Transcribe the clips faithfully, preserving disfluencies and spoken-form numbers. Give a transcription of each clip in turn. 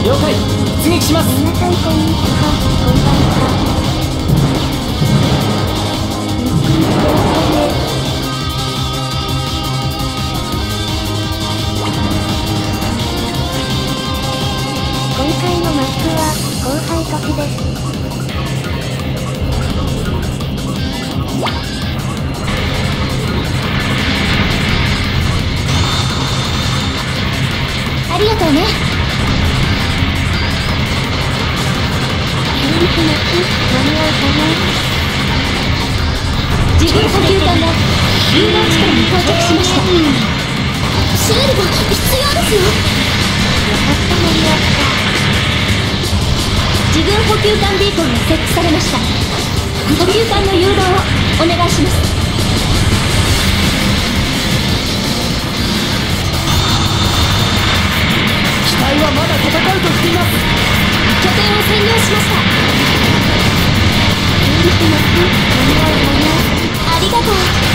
了解。出撃します。 皆さんこんにちは。こんばんは。ゆっくりしてくださいね。今回のマップは後輩都市です。 ありがとうね。 修理します。間に合うかな。 自分補給艦が有能地点に到着しました。修理が必要ですよ。 よかった間に合った。 自分補給艦ビーコンが設置されました。補給艦の誘導をお願いします。 機体はまだ戦うとしています。 拠点を占領しました。 修理します。間に合うかな。 ありがとう。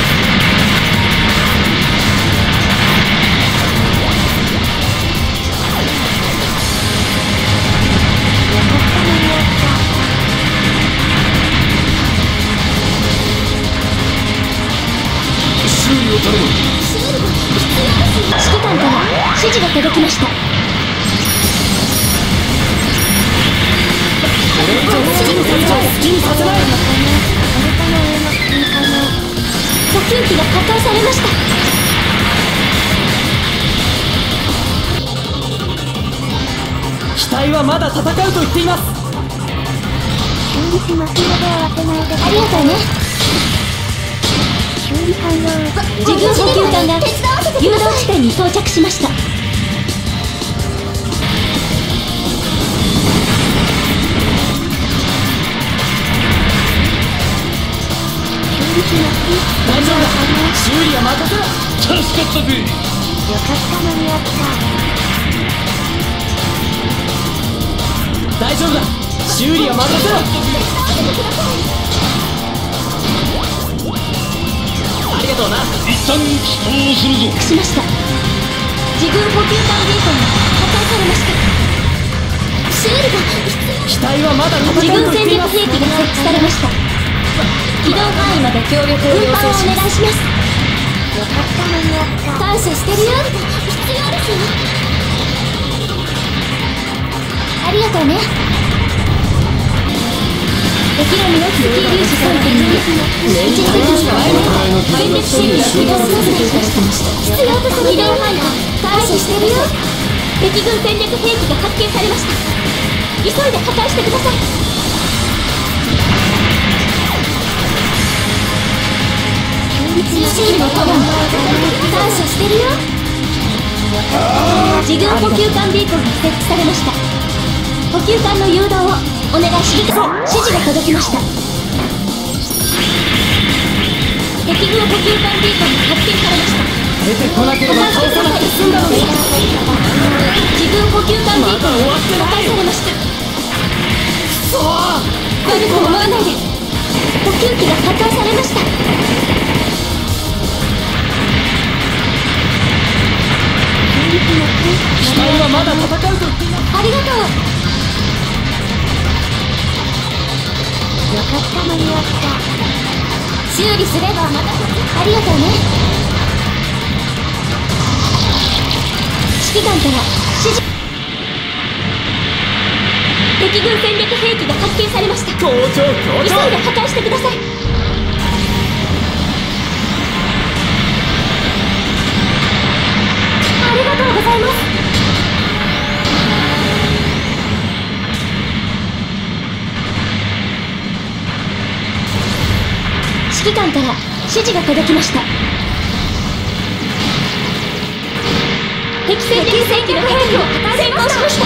よかった間に合った。 修理を頼む。 修理が必要ですよ。指揮官から指示が届きました。 これ以上好きにされちゃう。好きにさせない。 それかの上のスキーかな。 補給機が破壊されました。 機体はまだ戦うと言っています。 修理しますので慌てないでください。 ありがとうね。 修理完了。 自分補給艦が誘導地点に到着しました。 修理します。 大丈夫だ。修理は任せろ。助かったぜ。 よかった間に合った。 大丈夫だ。修理は任せろ。ありがとうな。一旦起動するぞ。 しました。自分補給艦ビーコンが破壊されました。修理が機体はまだ戦自うと分戦言っています。 略兵器が設置されました。機動範囲まで協力を要請します。運搬をお願いします。 よかった間に合った。 感謝してるよ。必要ですよ。ありがとうね。敵のミノフスキー粒子さんてんに一時的に戦略兵器が起動するしました。必要とする機動範囲を感謝してるよ。敵軍戦略兵器が発見されました。急いで破壊してください。自身の友も感謝してるよ。自軍補給艦ビーコンが設置されました。補給艦の誘導をお願いします。指示が届きました。敵軍補給艦ビーコンが発見されました。 出てこなければ倒さなくて済んだのに。 自軍補給艦ビーコンが破壊されました。 そう。 悪く思わないで。補給機が破壊されました。 機体はまだ戦うと言っています。 ありがとう。 よかった間に合った。 修理すればまたありがとうね。指揮官から指示。敵軍戦略兵器が発見されました。 校長校急いで長。 破壊してください。ありがとうございます。指揮官から指示が届きました。敵戦略戦機の兵器を成功しました。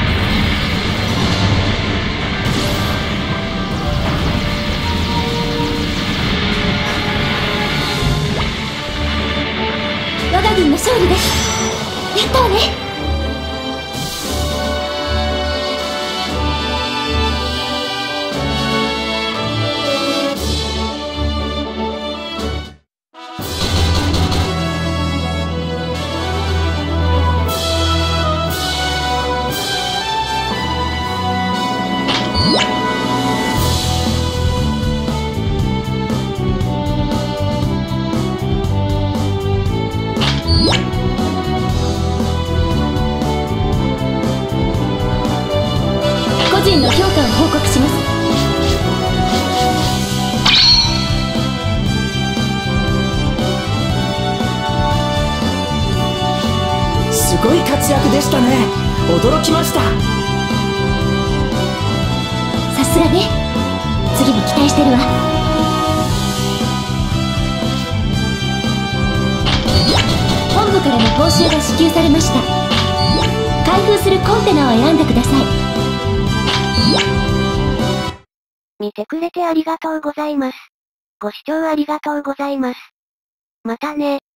我が軍の勝利です。やったわね。 人の評価を報告します。 すごい活躍でしたね。驚きました。 さすがね。次も期待してるわ。本部からの報酬が支給されました。開封するコンテナを選んでください。 見てくれてありがとうございます。ご視聴ありがとうございます。またね。